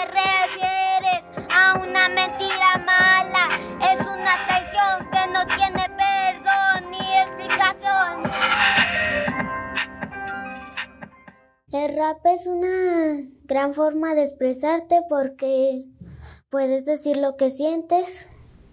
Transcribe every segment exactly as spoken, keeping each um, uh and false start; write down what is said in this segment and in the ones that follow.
refieres a una mentira mala. Es una traición que no tiene perdón ni explicación. El rap es una gran forma de expresarte porque puedes decir lo que sientes.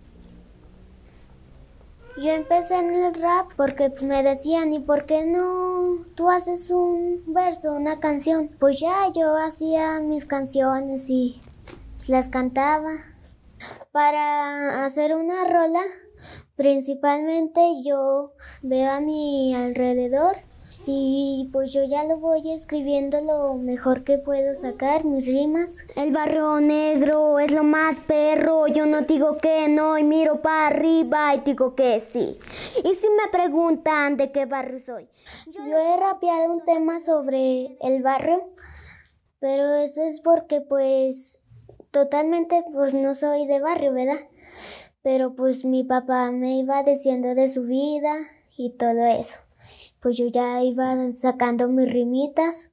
Yo empecé en el rap porque me decían, ¿y por qué no tú haces un verso, una canción? Pues ya yo hacía mis canciones y las cantaba. Para hacer una rola, principalmente yo veo a mi alrededor y pues yo ya lo voy escribiendo lo mejor que puedo sacar, mis rimas. El barrio negro es lo más perro, yo no digo que no y miro para arriba y digo que sí. Y si me preguntan de qué barrio soy, yo he rapeado un tema sobre el barrio, pero eso es porque pues totalmente pues no soy de barrio, ¿verdad? Pero pues mi papá me iba diciendo de su vida y todo eso. Pues yo ya iba sacando mis rimitas.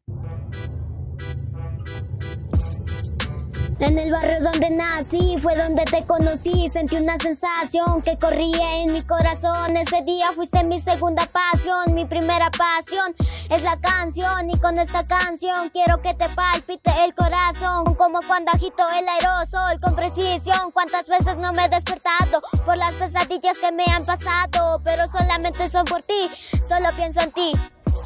En el barrio donde nací, fue donde te conocí. Sentí una sensación que corría en mi corazón. Ese día fuiste mi segunda pasión. Mi primera pasión es la canción. Y con esta canción quiero que te palpite el corazón, como cuando agito el aerosol con precisión. Cuántas veces no me he despertado por las pesadillas que me han pasado, pero solamente son por ti, solo pienso en ti.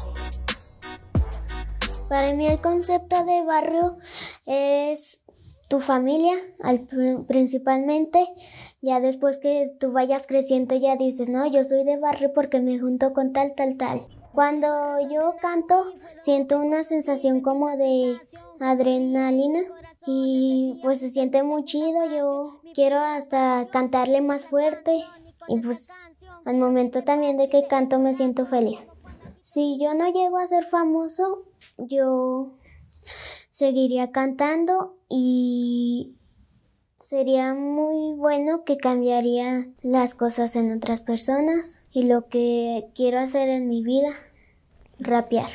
Para mí el concepto de barrio es tu familia, al, principalmente. Ya después que tú vayas creciendo ya dices, no, yo soy de barrio porque me junto con tal, tal, tal. Cuando yo canto siento una sensación como de adrenalina y pues se siente muy chido. Yo quiero hasta cantarle más fuerte y pues al momento también de que canto me siento feliz. Si yo no llego a ser famoso, yo seguiría cantando y sería muy bueno que cambiaría las cosas en otras personas y lo que quiero hacer en mi vida, rapear.